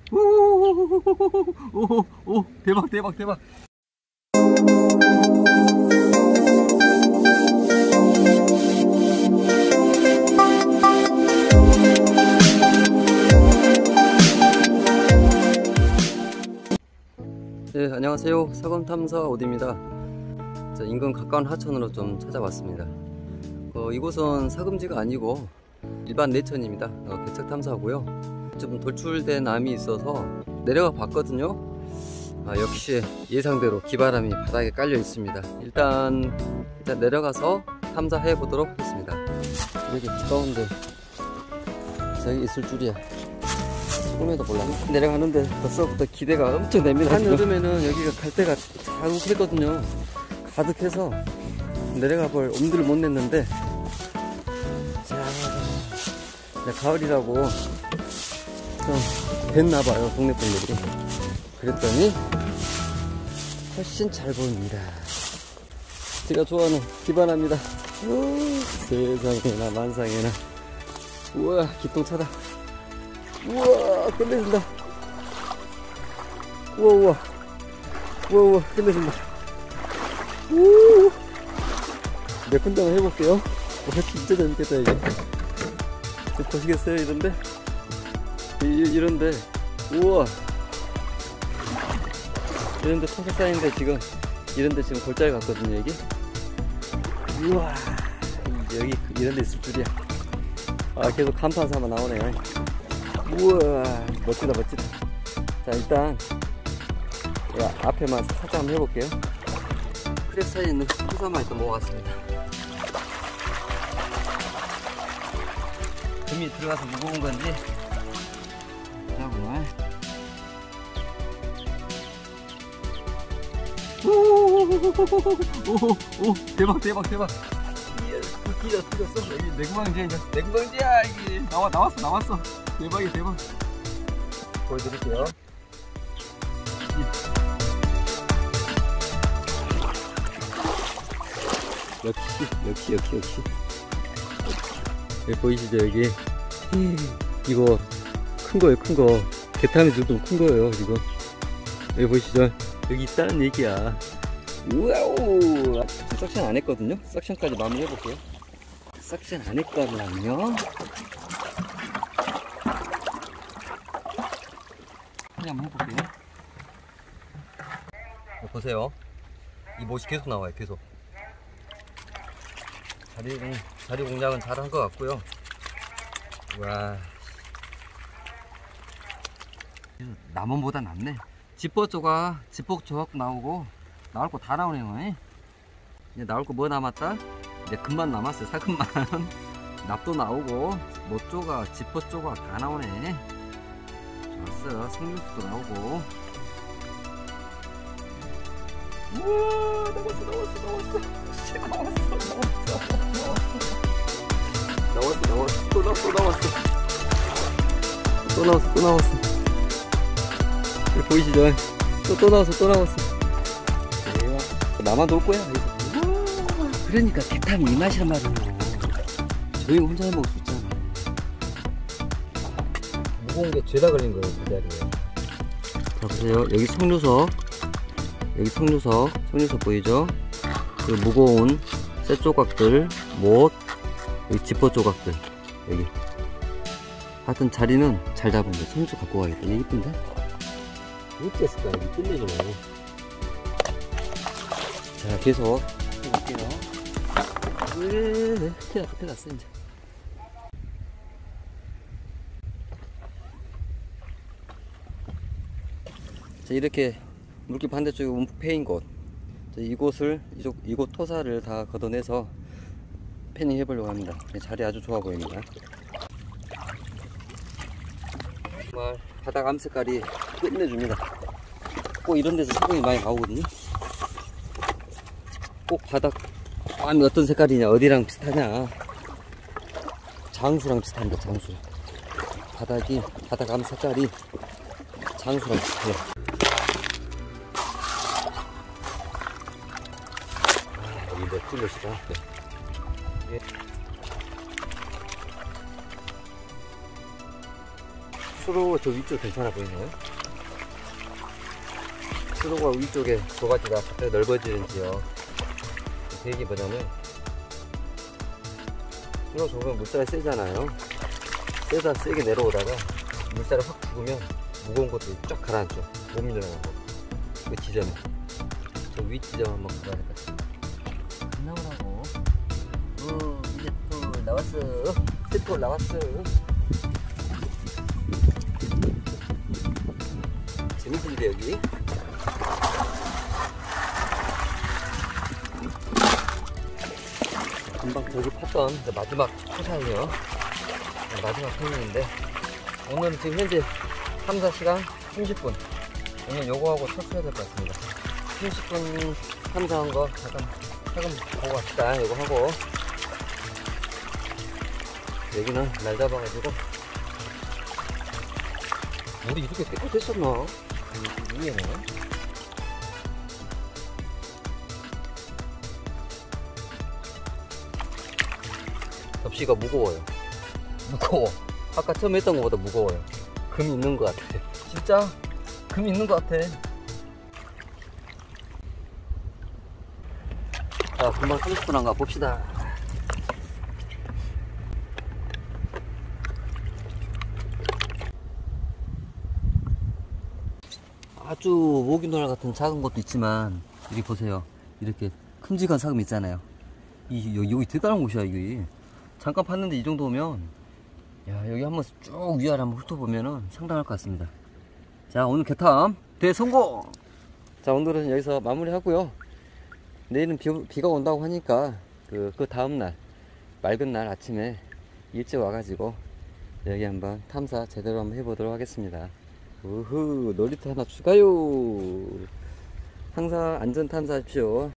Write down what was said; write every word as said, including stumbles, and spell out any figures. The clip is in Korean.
오오오오오 대박 대박 대박. 네, 안녕하세요. 사검탐사 오디입니다. 자, 인근 가까운 하천으로 좀 찾아왔습니다. 어, 이곳은 사금지가 아니고 일반 내천입니다. 어, 개척 탐사하고요. 좀 돌출된 암이 있어서 내려가 봤거든요. 아, 역시 예상대로 기바람이 바닥에 깔려 있습니다. 일단 일단 내려가서 탐사해 보도록 하겠습니다. 이렇게 가까운데 저기 있을 줄이야. 꿈에도 몰랐네. 내려가는데 벌써부터 기대가 엄청 됩니다. 한여름에는 여기가 갈 데가 자욱했거든요. 가득해서 내려가 볼 엄두를 못 냈는데, 자, 가을이라고 좀 됐나봐요, 동네 분들이. 그랬더니 훨씬 잘 보입니다. 제가 좋아하는 기반합니다. 세상에나 만상에나. 우와, 기똥차다. 우와, 끝내준다. 우와, 우와. 우와, 우와, 끝내준다. 우. 몇 분 동안 해볼게요. 와, 진짜 재밌겠다, 이게. 보시겠어요, 이런데? 이, 이런데. 우와. 이런데 턱에 쌓이는데 지금, 이런데 지금 골짜기 같거든요, 여기. 우와. 여기, 이런데 있을 줄이야. 아, 계속 간판 삼아 나오네요. 우와, 멋지다 멋지다. 자, 일단 야, 앞에만 살짝 한번 해볼게요. 크랙 사이에 있는 후사만 일단 먹어봤습니다. 금이 들어가서 무거운 건지 자구만. 오오오오오오 대박 대박 대박. 기자 튀겼어. 여기 내구강지야. 내구강지야. 이게 나와 나왔어 나왔어. 대박이야 대박. 보여드릴게요. 역시 역시 역시 역시. 여기 보이시죠 여기? 이거 큰 거예요 큰 거. 개탐이 좀 큰 거예요 지금. 여기 보이시죠? 여기 있다는 얘기야. 우와우. 싹션 안 했거든요. 싹션까지 마무리 해볼게요. 싹션 안 했거든요. 한번 해볼게요. 보세요. 이 못이 계속 나와요. 계속. 자리, 자리 공략은 잘 한 것 같고요. 와, 남원보다 낫네. 지퍼 조각, 지퍼 조각 나오고 나올 거 다 나오네요. 이제 나올 거 뭐 남았다? 이제 금만 남았어요. 사금만. 납도 나오고 못 조각, 지퍼 조각 다 나오네. 좋았어. 석류수도 나오고. 우와, 나왔어 나왔어 나왔어. 나왔어 나왔어 나왔어 나왔어. 또 나왔어 또 나왔어 또 나왔어 또 나왔어. 보이시죠? 또 또 나왔어 또 나왔어. 나만 놀 거야. 그러니까 개탐이 이 맛이란 말이에요. 저희 혼자 해 먹을 수 있잖아. 무거운 게 죄다 걸린 거예요, 그 자리에. 자, 보세요. 여기 석류석. 여기 석류석. 석류석 보이죠? 여기 무거운 쇠 조각들, 못, 여기 지퍼 조각들. 여기. 하여튼 자리는 잘 잡은데. 석류석 갖고 가야겠다. 이게 이쁜데? 이렇게 했을까? 이게 끝내주네. 자, 계속 해볼게요. 네, 큰일 났어, 큰일 났어, 이제. 자, 이렇게 물길 반대쪽에 움푹 패인 곳, 자, 이곳을 이쪽 이곳 토사를 다 걷어내서 패닝 해보려고 합니다. 자리 아주 좋아 보입니다. 정말 바닥 암 색깔이 끝내줍니다. 꼭 이런 데서 사금이 많이 나오거든요. 꼭 바닥 암이 어떤 색깔이냐, 어디랑 비슷하냐, 장수랑 비슷합니다. 장수. 바닥이 바닥 암 색깔이 장수랑 비슷해요. 아, 여기 몇 킬로시다. 예. 수로 저 위쪽 괜찮아 보이네요. 수로가 위쪽에 두 가지가 갑자기 넓어지는 지역. 그 얘기보다는 수로 좁으면 물살이 세잖아요. 세다 세게 내려오다가 물살이 확 죽으면 무거운 것들이 쫙 가라앉죠. 못 밀려나가고. 그 지점에 저 위 지점 한번 가봐야 될 것 같아요. 안 나오라고. 어 이제 또 나왔어. 세톨 나왔어. 재밌는데 여기. 금방 저기 팠던 마지막 포사이에요. 마지막 포인인데 오늘은 지금 현재 탐사 시간 삼십 분. 오늘 요거하고 쳤어야 될 것 같습니다. 삼십 분 탐사한 거 잠깐 조금 보고 갑시다. 요거 하고 여기는 날 잡아가지고 물이 이렇게 깨끗했었나? 위에는 접시가 무거워요. 무거워. 아까 처음에 했던 것보다 무거워요. 금이 있는 것 같아. 진짜 금이 있는 것 같아. 자, 금방 삼십 분 안가 봅시다. 아주 모기놀 같은 작은 것도 있지만 여기 보세요. 이렇게 큼직한 사금 있잖아요. 이 여기, 여기 대단한 곳이야. 이게 잠깐 팠는데 이 정도면 야, 여기 한번 쭉 위아래 한번 훑어보면은 상당할 것 같습니다. 자, 오늘 개탐 대성공! 자, 오늘은 여기서 마무리 하고요. 내일은 비, 비가 온다고 하니까 그, 그 다음날 맑은 날 아침에 일찍 와가지고 여기 한번 탐사 제대로 한번 해보도록 하겠습니다. 우후, 놀이터 하나 추가요. 항상 안전 탐사하십시오.